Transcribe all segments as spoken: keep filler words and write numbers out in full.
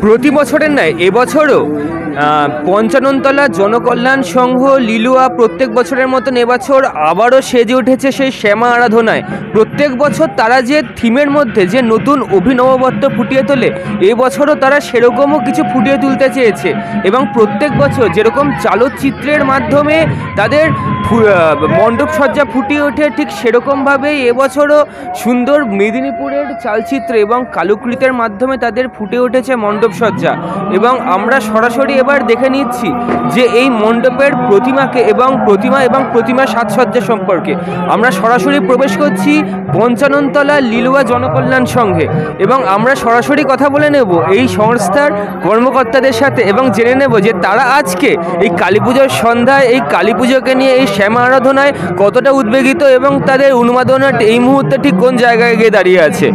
প্রতি বছরের নয় এবছরও পঞ্চাননতলা জনকল্যাণ সংঘ লিলুয়া প্রত্যেক বছরের মতন এবছর আবারও সেজে উঠেছে সেই শ্যামা আরাধনায়। প্রত্যেক বছর তারা যে থিমের মধ্যে যে নতুন অভিনবত্ব ফুটিয়ে তোলে, এবছরও তারা সেরকমও কিছু ফুটিয়ে তুলতে চেয়েছে এবং প্রত্যেক বছর যেরকম চালচিত্রের মাধ্যমে তাদের মণ্ডপসজ্জা ফুটিয়ে ওঠে, ঠিক সেরকমভাবেই এবছরও সুন্দর মেদিনীপুরের চালচিত্র এবং কালুকৃতের মাধ্যমে তাদের ফুটে উঠেছে মণ্ডপসজ্জা। এবং আমরা সরাসরি এবার দেখে নিচ্ছি যে এই মণ্ডপের প্রতিমাকে এবং প্রতিমা এবং প্রতিমা সাজসজ্জা সম্পর্কে। আমরা সরাসরি প্রবেশ করছি পঞ্চাননতলা লিলুয়া জনকল্যাণ সংঘে এবং আমরা সরাসরি কথা বলে নেব এই সংস্থার কর্মকর্তাদের সাথে এবং জেনে নেব যে তারা আজকে এই কালী পুজোর সন্ধ্যায় এই কালী পুজোকে নিয়ে এই শ্যামা আরাধনায় কতটা উদ্বেগিত এবং তাদের উন্মাদনা এই মুহূর্তে ঠিক কোন জায়গায় গিয়ে দাঁড়িয়ে আছে।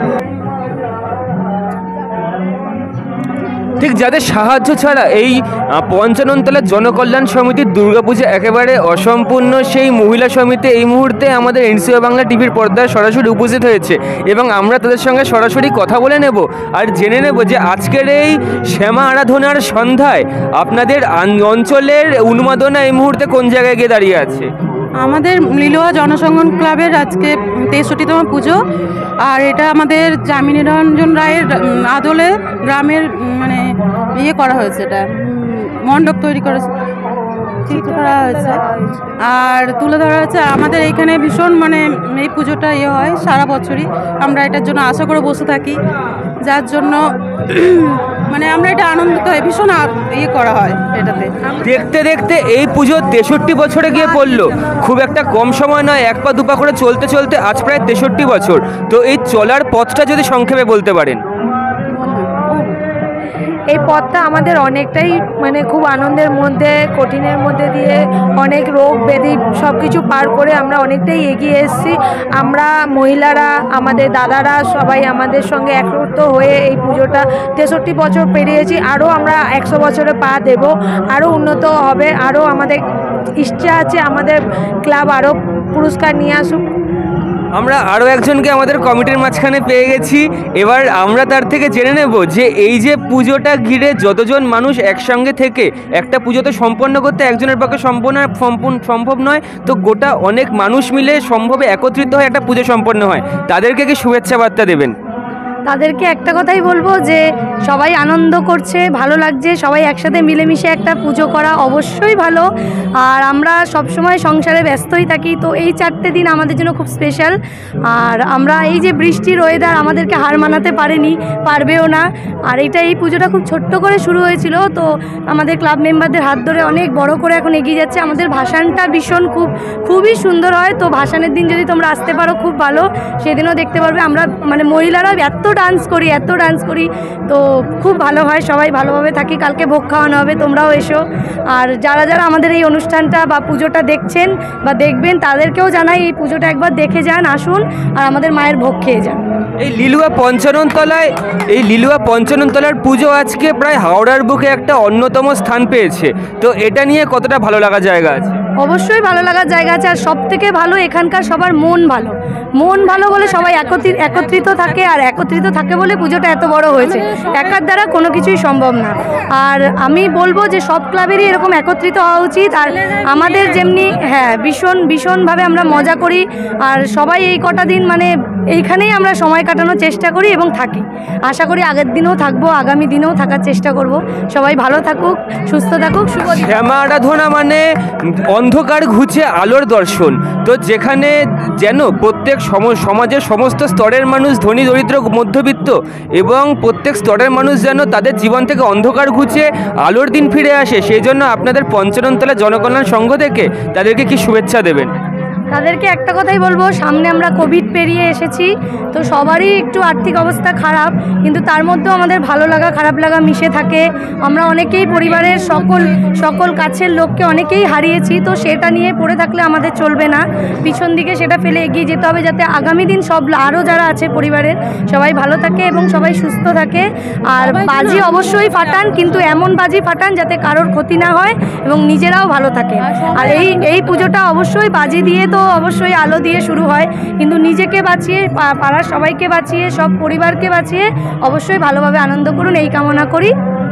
ঠিক যাদের সাহায্য ছাড়া এই পঞ্চাননতলা জনকল্যাণ সমিতির দুর্গাপূজা একেবারে অসম্পূর্ণ, সেই মহিলা সমিতি এই মুহূর্তে আমাদের এনসিও বাংলা টিভির পর্দায় সরাসরি উপস্থিত হয়েছে এবং আমরা তাদের সঙ্গে সরাসরি কথা বলে নেব আর জেনে নেব যে আজকের এই শ্যামা আরাধনার সন্ধ্যায় আপনাদের অঞ্চলের উন্মাদনা এই মুহূর্তে কোন জায়গায় গিয়ে দাঁড়িয়ে আছে। আমাদের লিলুয়া জনসংগঠন ক্লাবের আজকে তেষট্টিতম পুজো, আর এটা আমাদের যামিনীরঞ্জন রায়ের আদলে গ্রামের মানে ইয়ে করা হয়েছে, এটা মণ্ডপ তৈরি করে চিত্র করা হয়েছে আর তুলে ধরা হয়েছে। আমাদের এইখানে ভীষণ মানে এই পুজোটা ইয়ে হয় সারা বছরই, আমরা এটার জন্য আশা করে বসে থাকি, যার জন্য মানে আমরা এটা আনন্দিত হই, ভীষণ ইয়ে করা হয় এটাতে। দেখতে দেখতে এই পুজো তেষট্টি বছরে গিয়ে পড়লো, খুব একটা কম সময় নয়, এক পা দুপা করে চলতে চলতে আজ প্রায় তেষট্টি বছর। তো এই চলার পথটা যদি সংক্ষেপে বলতে পারেন। এই পথটা আমাদের অনেকটাই মানে খুব আনন্দের মধ্যে, কঠিনের মধ্যে দিয়ে, অনেক রোগ ব্যাধি সব কিছু পার করে আমরা অনেকটাই এগিয়ে এসেছি। আমরা মহিলারা, আমাদের দাদারা সবাই আমাদের সঙ্গে একত্র হয়ে এই পুজোটা তেষট্টি বছর পেরিয়েছি। আরও আমরা একশো বছরে পা দেব, আরও উন্নত হবে, আরও আমাদের ইচ্ছা আছে আমাদের ক্লাব আরও পুরস্কার নিয়ে আসুক। আমরা আরও একজনকে আমাদের কমিটির মাঝখানে পেয়ে গেছি, এবার আমরা তার থেকে জেনে নেব যে এই যে পুজোটা ঘিরে যতজন মানুষ একসঙ্গে থেকে একটা পুজোতে সম্পন্ন করতে একজনের পক্ষে সম্পূর্ণ সম্ভব নয়, তো গোটা অনেক মানুষ মিলে সম্ভবে একত্রিত হয়ে একটা পুজো সম্পন্ন হয়, তাদেরকে কি শুভেচ্ছা বার্তা দেবেন? তাদেরকে একটা কথাই বলবো যে সবাই আনন্দ করছে, ভালো লাগছে, সবাই একসাথে মিলেমিশে একটা পুজো করা অবশ্যই ভালো। আর আমরা সবসময় সংসারে ব্যস্তই থাকি, তো এই চারটে দিন আমাদের জন্য খুব স্পেশাল। আর আমরা এই যে বৃষ্টির ওয়েদার আমাদেরকে হার মানাতে পারেনি, পারবেও না। আর এইটা এই পুজোটা খুব ছোট্ট করে শুরু হয়েছিল, তো আমাদের ক্লাব মেম্বারদের হাত ধরে অনেক বড় করে এখন এগিয়ে যাচ্ছে। আমাদের ভাসানটা ভীষণ খুব খুবই সুন্দর হয়, তো ভাসানের দিন যদি তোমরা আসতে পারো খুব ভালো, সেদিনও দেখতে পারবে। আমরা মানে মহিলারা এত ডান্স করি এত ডান্স করি তো খুব ভালো হয়, সবাই ভালোভাবে থাকি। কালকে ভোগ খাওয়ানো হবে, তোমরাও এসো। আর যারা যারা আমাদের এই অনুষ্ঠানটা বা পুজোটা দেখছেন বা দেখবেন তাদেরকেও জানাই এই পুজোটা একবার দেখে যান, আসুন আর আমাদের মায়ের ভোগ খেয়ে যান। এই লিলুয়া পঞ্চাননতলায় এই লিলুয়া পঞ্চাননতলার পুজো আজকে প্রায় হাওড়ার বুকে একটা অন্যতম স্থান পেয়েছে, তো এটা নিয়ে কতটা ভালো লাগা জায়গা আছে? অবশ্যই ভালো লাগার জায়গা আছে, আর সব থেকে ভালো এখানকার সবার মন ভালো। মন ভালো বলে সবাই একত্রিত একত্রিত থাকে, আর একত্রিত থাকে বলে পুজোটা এত বড় হয়েছে। একার দ্বারা কোনো কিছুই সম্ভব না। আর আমি বলবো যে সব ক্লাবেরই এরকম একত্রিত হওয়া উচিত। আর আমাদের যেমনি হ্যাঁ ভীষণ ভীষণভাবে আমরা মজা করি, আর সবাই এই কটা দিন মানে এইখানেই আমরা সময় কাটানোর চেষ্টা করি এবং থাকি। আশা করি আগের দিনেও থাকবো, আগামী দিনেও থাকার চেষ্টা করব। সবাই ভালো থাকুক, সুস্থ থাকুক, শুভ। শ্যামা আরাধনা মানে অন্ধকার ঘুচে আলোর দর্শন, তো যেখানে যেন প্রত্যেক সমাজের সমস্ত স্তরের মানুষ, ধনী দরিদ্র মধ্যবিত্ত এবং প্রত্যেক স্তরের মানুষ যেন তাদের জীবন থেকে অন্ধকার ঘুচে আলোর দিন ফিরে আসে, সেই জন্য আপনাদের পঞ্চাননতলা জনকল্যাণ সংঘ থেকে তাদেরকে কি শুভেচ্ছা দেবেন? তাদেরকে একটা কথাই বলবো, সামনে আমরা কোভিড পেরিয়ে এসেছি, তো সবারই একটু আর্থিক অবস্থা খারাপ, কিন্তু তার মধ্যেও আমাদের ভালো লাগা খারাপ লাগা মিশে থাকে। আমরা অনেকেই পরিবারের সকল সকল কাছের লোককে অনেকেই হারিয়েছি, তো সেটা নিয়ে পড়ে থাকলে আমাদের চলবে না, পিছন দিকে সেটা ফেলে এগিয়ে যেতে হবে, যাতে আগামী দিন সব আরও যারা আছে পরিবারের সবাই ভালো থাকে এবং সবাই সুস্থ থাকে। আর বাজি অবশ্যই ফাটান, কিন্তু এমন বাজি ফাটান যাতে কারোর ক্ষতি না হয় এবং নিজেরাও ভালো থাকে। আর এই এই পুজোটা অবশ্যই বাজি দিয়ে তো অবশ্যই আলো দিয়ে শুরু হয়, কিন্তু নিজেকে বাঁচিয়ে, পা- পাড়ার সবাইকে বাঁচিয়ে, সব পরিবারকে বাঁচিয়ে অবশ্যই ভালোভাবে আনন্দ করুন, এই কামনা করি।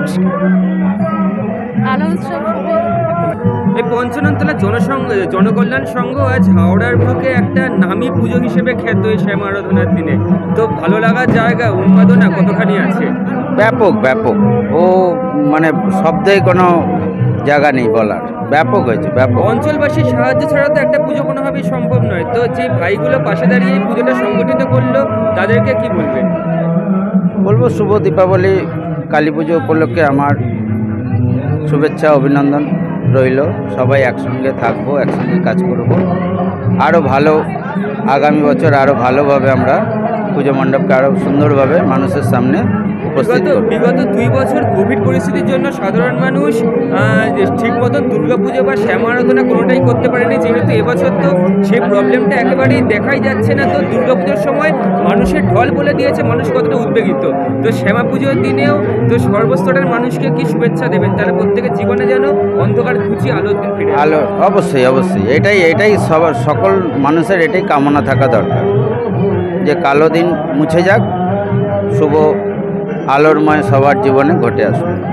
আলো উৎসব এই পঞ্চাননতলা জনসংঘ জনকল্যাণ সংঘ আজ হাওড়ার বুকে একটা নামী পুজো হিসেবে খ্যাত এই শ্যামা আরাধনার দিনে। তো ভালো লাগার জায়গা, উন্মাদনা কতখানি আছে? ব্যাপক ব্যাপক ও মানে শব্দে কোনো জায়গা নেই বলার, ব্যাপক হয়েছে ব্যাপক। অঞ্চলবাসীর সাহায্য ছাড়া তো একটা পুজো কোনোভাবেই সম্ভব নয়। তো যে ভাইগুলো পাশে দাঁড়িয়ে এই পুজোটা সংগঠিত করলো তাদেরকে কি বলবেন? বলবো শুভ দীপাবলি কালী পুজো উপলক্ষে আমার শুভেচ্ছা অভিনন্দন রইল। সবাই একসঙ্গে থাকবো, একসঙ্গে কাজ করব, আরও ভালো আগামী বছর আরও ভালোভাবে আমরা পুজো মণ্ডপকে আরও সুন্দরভাবে মানুষের সামনে উপস্থিত বিগত করব। বিগত দুই বছর কোভিড পরিস্থিতির জন্য সাধারণ মানুষ আহ, ঠিক মতন দুর্গাপুজো বা শ্যামা আরাধনা কোনোটাই করতে পারেনি, যেহেতু এবছর তো সেই প্রবলেমটা একেবারেই দেখাই যাচ্ছে না। তো দুর্গাপুজোর সময় মানুষের ঢল বলে দিয়েছে মানুষ কতটা উদ্বেগিত। তো শ্যামা পুজোর দিনেও তো সর্বস্তরের মানুষকে কি শুভেচ্ছা দেবেন? তারা প্রত্যেকের জীবনে যেন অন্ধকার ঘুচি আলোর দিন ফিরে আসে। আলো অবশ্যই অবশ্যই এটাই এটাই সবার সকল মানুষের এটাই কামনা থাকা দরকার যে কালো দিন মুছে যাক, শুভ আলোরময় সবার জীবনে ঘটে আসুক।